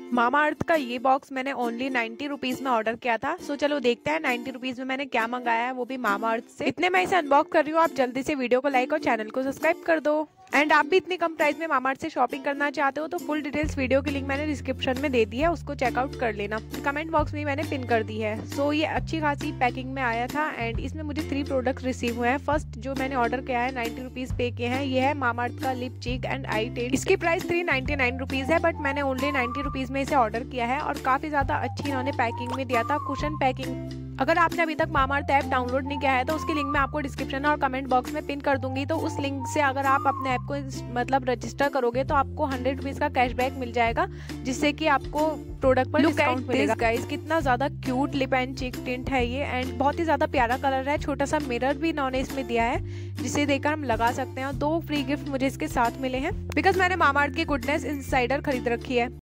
मामा अर्थ का ये बॉक्स मैंने ओनली 90 रुपीज में ऑर्डर किया था। सो चलो देखते हैं 90 रुपीज में मैंने क्या मंगाया है, वो भी मामा अर्थ से। इतने मैं इसे अनबॉक्स कर रही हूँ, आप जल्दी से वीडियो को लाइक और चैनल को सब्सक्राइब कर दो। एंड आप भी इतनी कम प्राइस में मामा अर्थ से शॉपिंग करना चाहते हो तो फुल डिटेल्स वीडियो की लिंक मैंने डिस्क्रिप्शन में दे दी है, उसको चेकआउट कर लेना। कमेंट बॉक्स में मैंने पिन कर दी है। सो ये अच्छी खासी पैकिंग में आया था एंड इसमें मुझे 3 प्रोडक्ट्स रिसीव हुए हैं। फर्स्ट जो मैंने ऑर्डर किया है 90 रुपीज पे किए हैं, ये है मामा अर्थ का lip cheek and eye test. इसकी प्राइस 399 रुपीज है, बट मैंने ओनली 90 रुपीज में इसे ऑर्डर किया है और काफी ज्यादा अच्छी इन्होंने पैकिंग में दिया था, कुशन पैकिंग। अगर आपने अभी तक मामा अर्थ ऐप डाउनलोड नहीं किया है तो उसकी लिंक मैं आपको डिस्क्रिप्शन और कमेंट बॉक्स में पिन कर दूंगी। तो उस लिंक से अगर आप अपने ऐप को मतलब रजिस्टर करोगे तो आपको 100 रुपीज का कैशबैक मिल जाएगा, जिससे कि आपको प्रोडक्ट पर डिस्काउंट मिलेगा। गाइस कितना ज्यादा cute lip and cheek tint है ये एंड बहुत ही ज्यादा प्यारा कलर है। छोटा सा मिरर भी इन्होंने इसमें दिया है जिसे देखकर हम लगा सकते हैं। 2 फ्री गिफ्ट मुझे इसके साथ मिले हैं बिकॉज मैंने मामा अर्थ की गुडनेस इंसाइडर खरीद रखी है।